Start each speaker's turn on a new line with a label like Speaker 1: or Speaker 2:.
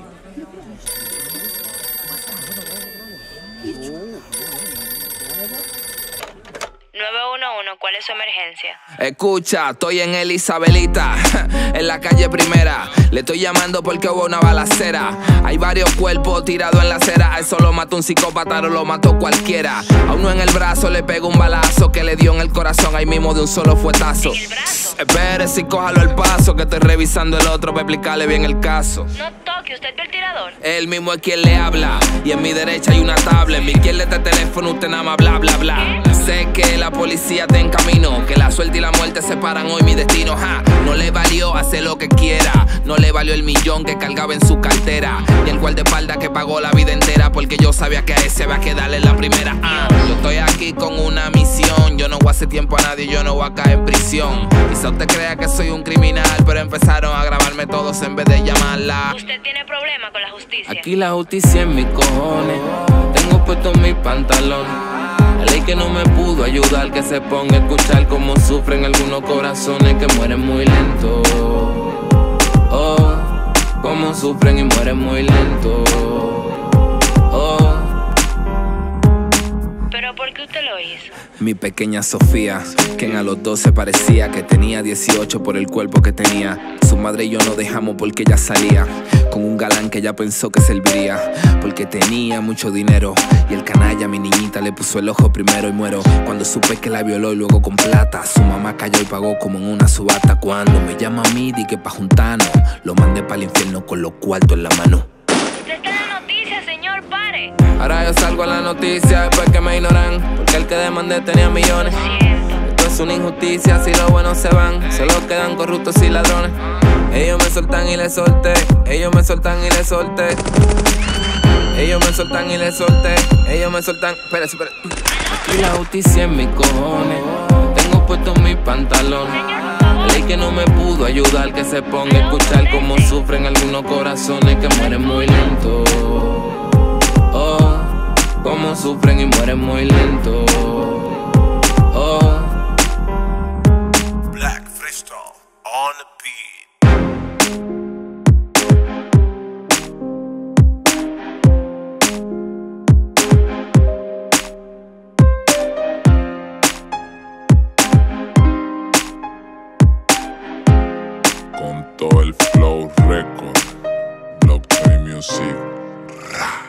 Speaker 1: ¿911? ¿Cuál es su emergencia?
Speaker 2: Escucha, estoy en el Isabelita, en la calle Primera. Le estoy llamando porque hubo una balacera. Hay varios cuerpos tirados en la acera. A eso lo mató un psicópata, no lo mató cualquiera. A uno en el brazo le pegó un balazo que le dio en el corazón ahí mismo de un solo fuetazo.
Speaker 1: ¿En el brazo?
Speaker 2: Espérese y cójalo al paso, que estoy revisando el otro para explicarle bien el caso.
Speaker 1: No toque, ¿usted ve el tirador?
Speaker 2: Él mismo es quien le habla, y en mi derecha hay una tablet. En mi izquierda este teléfono, usted nada más bla bla bla. Sé que la policía está en camino, que la suerte y la muerte separan hoy mi destino. No le valió hacer lo que quiera, no le valió el millón que cargaba en su cartera, ni el guardaespaldas que pagó la vida entera, porque yo sabía que a ese había que darle la primera. Yo estoy aquí con una misión, yo no voy a hacer tiempo a nadie, yo no voy a caer en prisión. Quizá usted crea que soy un criminal, pero empezaron a grabarme todos en vez de llamarla.
Speaker 1: ¿Usted tiene problema con la justicia?
Speaker 2: Aquí la justicia en mis cojones, tengo puesto mi pantalón. La ley que no me pudo ayudar, que se ponga a escuchar cómo sufren algunos corazones que mueren muy lento. Oh, cómo sufren y mueren muy lento. Oh.
Speaker 1: ¿Pero por qué usted lo hizo?
Speaker 2: Mi pequeña Sofía, quien a los 12 parecía que tenía 18 por el cuerpo que tenía. Su madre y yo nos dejamos porque ella salía con un galán que ella pensó que serviría, porque tenía mucho dinero. Y el canalla a mi niñita le puso el ojo primero y muero cuando supe que la violó y luego con plata. Su mamá cayó y pagó como en una subasta. Cuando me llama a mí, di que pa' juntarnos, lo mandé para el infierno con los cuartos en la mano.
Speaker 1: Usted está en la noticia, señor, pare.
Speaker 2: Ahora yo salgo a la noticia después que me ignoran, porque el que demandé tenía millones. Esto es una injusticia, si los buenos se van, solo quedan corruptos y ladrones. Ellos me soltan y les solté, ellos me soltan y les solté. Ellos me soltan y les solté, ellos me soltan. Espérate. Aquí la justicia en mis cojones, tengo puesto mi pantalón. La ley que no me pudo ayudar, que se ponga a escuchar cómo sufren algunos corazones que mueren muy lento. Oh, cómo sufren y mueren muy lento. Oh.
Speaker 3: Black Freestyle on the beat.
Speaker 4: Con todo el flow record, Blockchain Music.